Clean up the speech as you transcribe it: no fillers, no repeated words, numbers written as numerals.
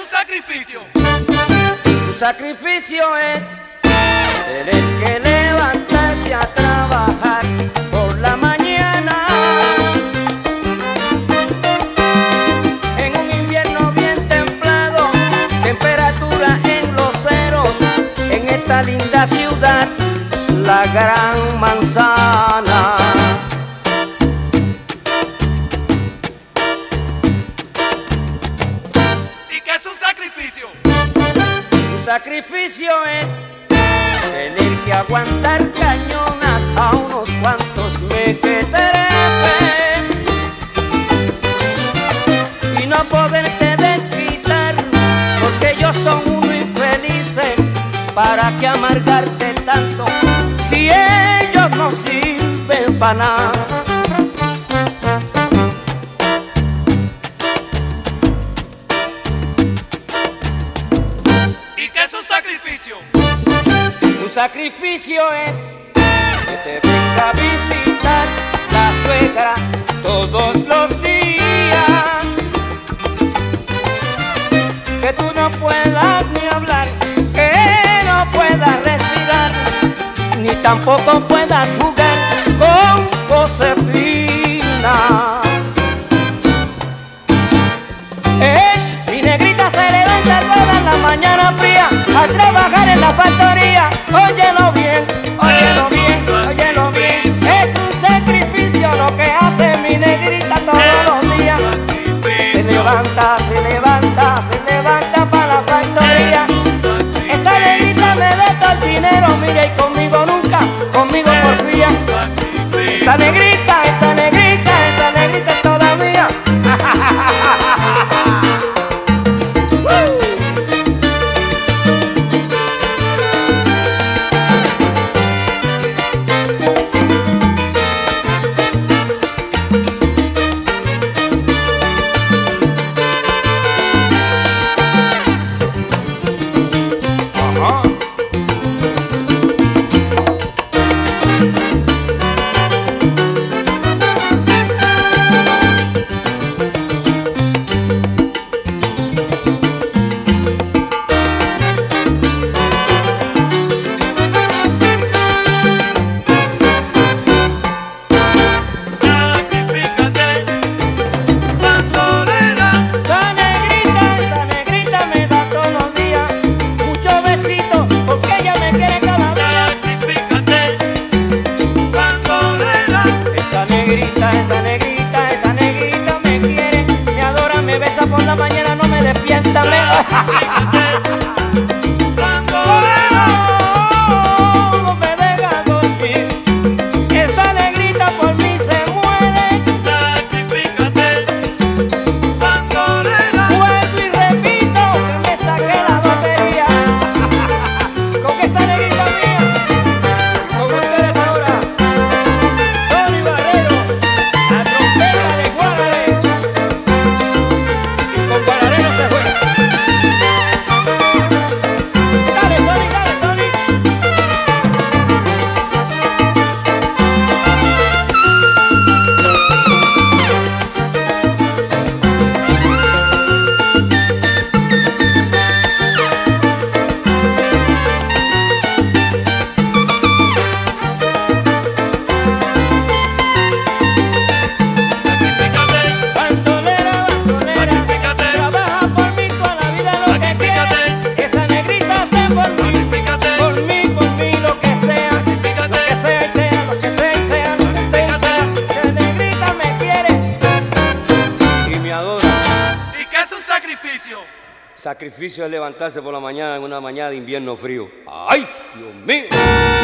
sacrificio? Un sacrificio es tener que levantarse a trabajar por la mañana en un invierno bien templado, temperatura en los ceros, en esta linda ciudad, la Gran Manzana. ¿Y qué es un sacrificio? Un sacrificio es tener que aguantar cañonas a unos cuantos mequetrefes y no poderte desquitar, porque ellos son uno infelices. ¿Para qué amargarte tanto si ellos no sirven para nada? ¿Y qué es un sacrificio? Un sacrificio es que te venga a visitar la suegra todos los días, que tú no puedas ni hablar, que no puedas respirar, ni tampoco puedas jugar con Josefina. Mi negrita se levanta todas las mañanas fría a trabajar en la factoría. Óyelo bien, óyelo bien, óyelo bien. Es un sacrificio lo que hace mi negrita todos los días. Se levanta, se levanta, se levanta para la factoría. Esa negrita me da todo el dinero, mira, y conmigo nunca, conmigo porfía. Esa negrita, esa negrita, esa negrita es toda mía. Esa negrita me quiere, me adora, me besa por la mañana, no me despierta, no me deja dormir. Esa negrita por mí se muere. Sacrifícate, bandolera. Vuelvo y repito que me saqué la lotería con esa negrita mía. Con ustedes ahora, Tony Barrero, la trompeta de Guarare. Con Guarare no se juega. Dale, Tony, dale, Tony. Bandolera, bandolera, trabaja por mí toda la vida lo que quiere. Esa negrita hace por mí lo que sea, lo que sea y sea, lo que sea y sea, lo que sea y sea. Esa negrita me quiere y me adora. ¿Y qué es un sacrificio? Sacrificio es levantarse por la mañana en una mañana de invierno frío. ¡Ay, Dios mío!